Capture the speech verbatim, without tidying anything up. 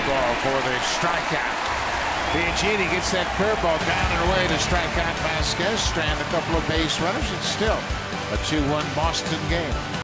curveball for the strikeout. Biagini gets that curveball down and away to strike out Vazquez, strand a couple of base runners. It's still a two one Boston game.